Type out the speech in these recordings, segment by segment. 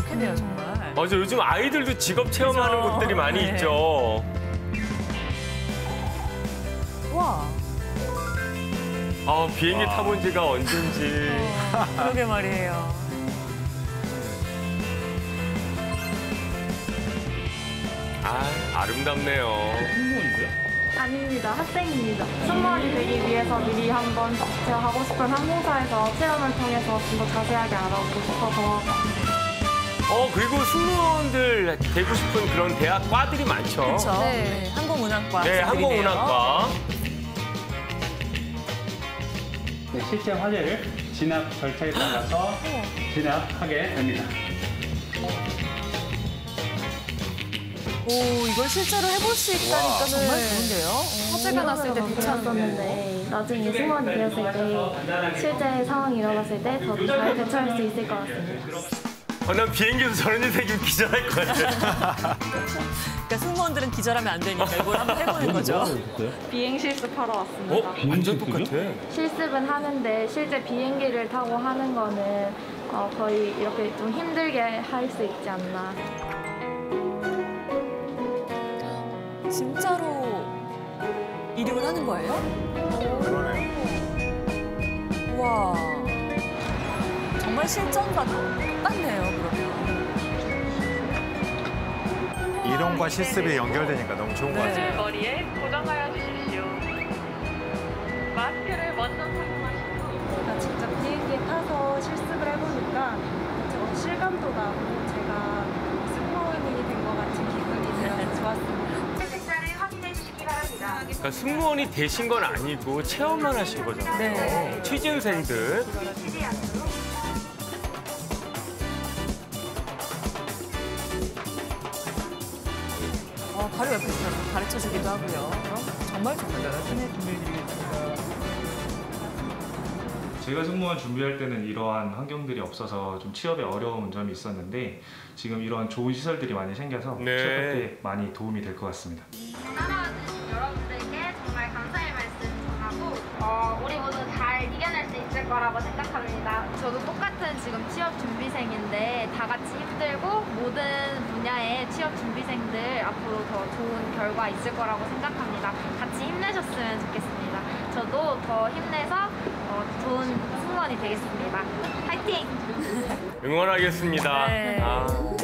좋겠네요, 정말. 맞아, 요즘 아이들도 직업 체험하는 그죠? 곳들이 많이 네. 있죠. 와, 아, 비행기 타본 지가 언젠지. 그러게 말이에요. 아, 아름답네요. 아닙니다. 학생입니다. 승무원이 되기 위해서 미리 한번 제가 가고 싶은 항공사에서 체험을 통해서 좀 더 자세하게 알아보고 싶어서. 그리고 승무원들 되고 싶은 그런 대학 과들이 많죠. 그렇죠. 네. 항공운항과. 네, 항공운항과. 네, 실제 화제를 진압 절차에 따라서 진압하게 됩니다. 오, 이걸 실제로 해볼 수 있다니까 정말 좋은데요. 화재가 났을 때 대처했었는데 나중에 승무원이 되었을 때 실제 상황이 일어났을 때 더 잘 대처할 수 있을 것 같습니다. 난 비행기에서 저런 일 생기면 기절할 것 같아. 그러니까 승무원들은 기절하면 안 되니까 이걸 한번 해보는 거죠. 비행 실습하러 왔습니다. 완전 똑같아. 실습은 하는데 실제 비행기를 타고 하는 거는 거의 이렇게 좀 힘들게 할 수 있지 않나. 진짜로 이륙을 하는 거예요? 그러네요. 우와, 정말 실전과 똑같네요, 그러면. 이론과 실습이 연결되니까 너무 좋은 것 같아요. 머리에 고정하여 주십시오. 마스크를 먼저 착용하시고. 제가 직접 비행기에 타서 실습을 해보니까 실감도 나고 제가 승무원이 된 것 같은 기분이 들어서 좋았습니다. 책자를 확인해 주시기 바랍니다. 그러니까 승무원이 되신 건 아니고 체험만 하신 거잖아요. 네. 취준생들. 바로 옆에서 가르쳐주기도 하고요. 정말 좋네요. 제가 승무원 준비할 때는 이러한 환경들이 없어서 좀 취업에 어려운 점이 있었는데 지금 이러한 좋은 시설들이 많이 생겨서 네. 취업할 때 많이 도움이 될 것 같습니다. 따라와주신 여러분들께 정말 감사의 말씀 전하고 우리 모두 잘 이겨낼 수 있을 거라고 생각합니다. 저도 똑같은 지금 취업 준비생인데 다 같이 힘들고 모든 분야의 취업 준비생들 앞으로 더 좋은 결과 있을 거라고 생각합니다. 같이 힘내셨으면 좋겠습니다. 저도 더 힘내서 좋은 승무원이 되겠습니다. 파이팅! 응원하겠습니다. 네. 아.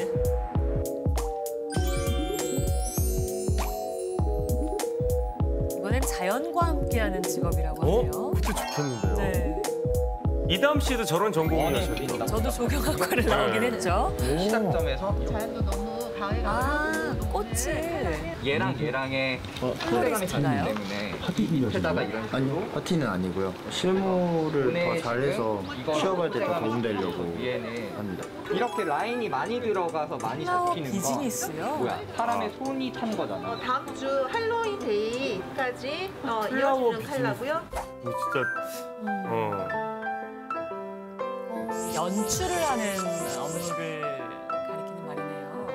이번엔 자연과 함께하는 직업이라고 하네요. 그것도 좋겠는데요. 네. 이담 씨도 저런 전공이셨죠? 저도 조경학과를 나오긴 했죠. 시작점에서 자연도 너무 방해가 아, 꽃을. 얘랑의 플로리스트인가요? 상대감이 때문에 잎에다가 이런 식으로 파티는 아니고요. 실무를 더 잘해서 취업할 때 더 도움되려고 얘는 합니다. 이렇게 라인이 많이 들어가서 많이 플라워 잡히는 거 비즈니스요? 뭐야? 사람의 손이 탄 거잖아. 다음 주 할로윈 데이까지 플라워 이어지는 컬러고요. 진짜 연출을 하는 업무를 가리키는 말이네요.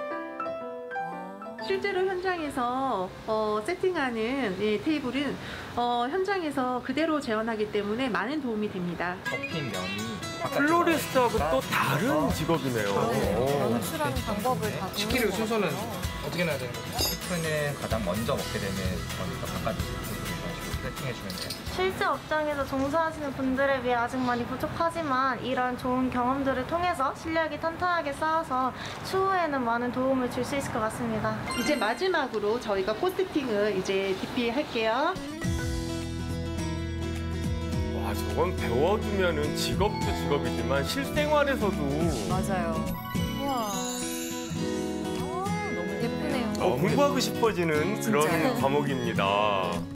실제로 현장에서 세팅하는 테이블은 현장에서 그대로 재현하기 때문에 많은 도움이 됩니다. 접힌 면이 플로리스트하고 또 다른 직업이네요. 연출하는 방법을 다 치킨을 순서는 어떻게 놔야 되는 거죠? 치킨은 가장 먼저 먹게 되는 거니까 바깥으로 세팅해주면 돼요. 실제 업장에서 종사하시는 분들에 비해 아직 많이 부족하지만 이런 좋은 경험들을 통해서 실력이 탄탄하게 쌓아서 추후에는 많은 도움을 줄 수 있을 것 같습니다. 이제 마지막으로 저희가 꽃세팅을 이제 DP 할게요. 와, 저건 배워두면은 직업도 직업이지만 실생활에서도 맞아요. 우와. 너무 예쁘네요. 공부하고 싶어지는 그런 진짜요? 과목입니다.